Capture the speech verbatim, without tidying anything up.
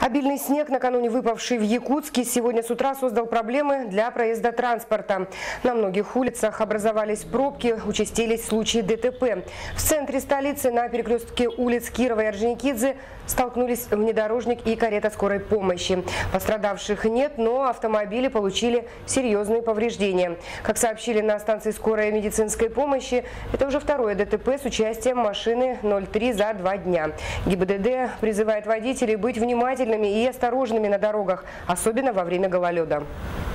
Обильный снег, накануне выпавший в Якутске, сегодня с утра создал проблемы для проезда транспорта. На многих улицах образовались пробки, участились случаи ДТП. В центре столицы на перекрестке улиц Кирова и Орджоникидзе столкнулись внедорожник и карета скорой помощи. Пострадавших нет, но автомобили получили серьезные повреждения. Как сообщили на станции скорой медицинской помощи, это уже второе ДТП с участием машины ноль три за два дня. ГИБДД призывает водителей быть внимательными и осторожными на дорогах, особенно во время гололеда.